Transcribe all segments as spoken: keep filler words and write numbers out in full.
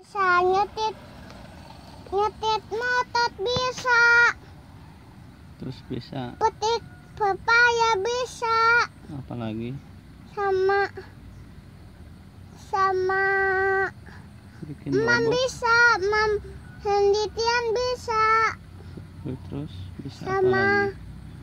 Bisa nyetit nyetit motor bisa. Terus bisa Petik pepaya bisa. apalagi? Sama sama Bikin mam robot. bisa, mam sendirian bisa. Terus bisa Sama apalagi?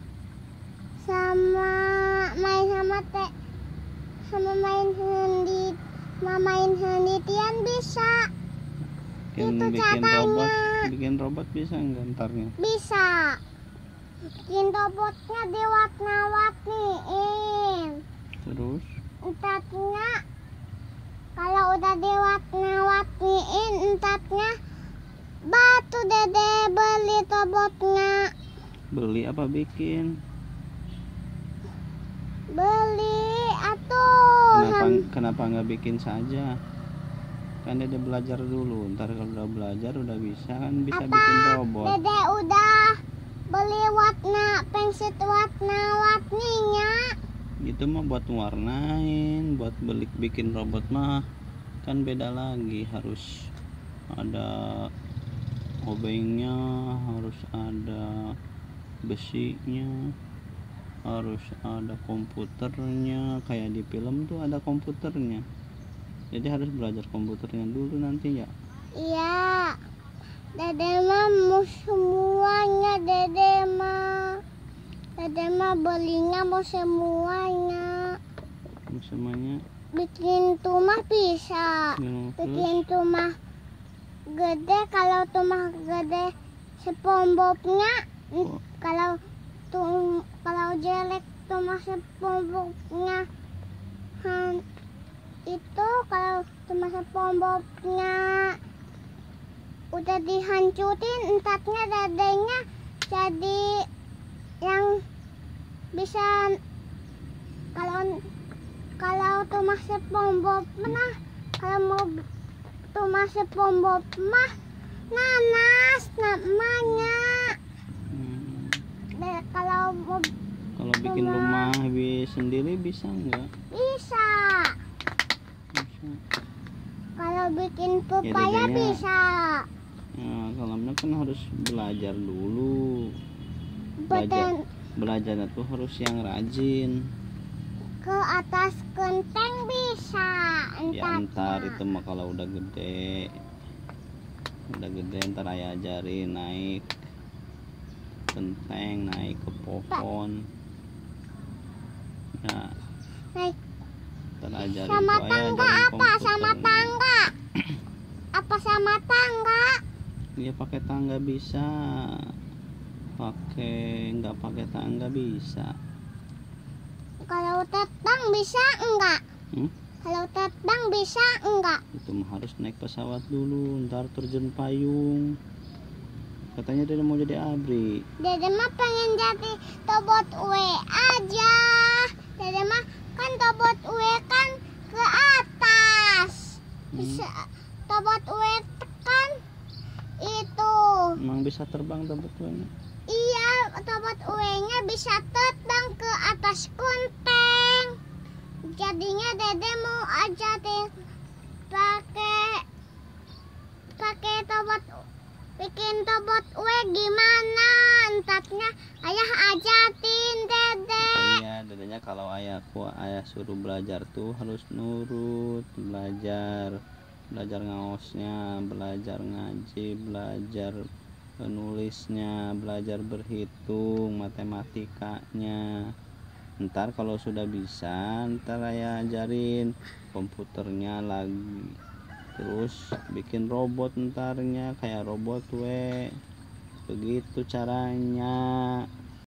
sama main sama teh sama main sendiri main sendirian bisa. Bikin, Itu bikin caranya. robot, bikin robot bisa nggak ntarnya? Bisa. Bikin robotnya diwarna-warniin. Terus Entarnya kalau udah diwarna-warniin, entarnya batu dede beli robotnya. beli apa bikin? Beli atuh. Kenapa kenapa nggak bikin saja? Kan dede belajar dulu. Ntar kalau udah belajar udah bisa kan bisa Apa? bikin robot. Dede udah beli warna pensil warna-warninya. Itu mah buat warnain, buat beli bikin robot mah kan beda lagi. Harus ada obengnya, harus ada besinya, harus ada komputernya. Kayak di film tuh ada komputernya. Jadi harus belajar komputernya dulu nanti ya. Iya. Dede mah mau semuanya, dede mah. Dede mah belinya mau semuanya. Semuanya. Bikin rumah bisa. Ya, Bikin terus rumah gede, kalau rumah gede SpongeBob-nya. Oh. Kalau tum kalau jelek rumah SpongeBob-nya. Han, itu kalau rumah SpongeBob-nya udah dihancurin, entarnya dadanya jadi yang bisa. Kalau kalau rumah SpongeBob mah, kalau mau rumah SpongeBob mah nanas namanya. hmm, De- kalau mau kalau bikin Rumah. rumah bi- sendiri bisa nggak? bisa. Bisa. Kalau bikin pepaya dedenya- bisa. Nah, kalau kan harus belajar dulu. Belajar Beten belajarnya tuh harus yang rajin. ke atas genteng bisa. Ya ntar entarnya. itu mah kalau udah gede, udah gede ntar ayah ajarin naik genteng, naik ke pohon. Ya Naik ntar ajarin sama tuh ayah tangga ajarin apa? Sama komputernya. tangga. Apa sama tangga? Iya pakai tangga bisa, pakai nggak pakai tangga bisa. Kalau terbang bisa enggak? Hmm? Kalau terbang bisa enggak? Itu mah harus naik pesawat dulu, ntar terjun payung. Katanya dia mau jadi abri. Dede mah pengen jadi robot W aja. Dede mah kan robot W kan ke atas. Hmm. Bisa robot W kan itu. Emang bisa terbang tempat-tempatnya? Iya, robot W-nya bisa terbang ke atas genteng. Jadinya dede mau aja deh pakai pakai robot, bikin robot W gimana? Entarnya ayah ajarin dede. Iya, dadanya kalau ayahku ayah suruh belajar tuh harus nurut, belajar, belajar ngaosnya, belajar ngaji, belajar penulisnya, belajar berhitung, matematikanya. Ntar kalau sudah bisa, ntar ayah ajarin komputernya lagi. Terus bikin robot ntarnya kayak robot we. Begitu caranya.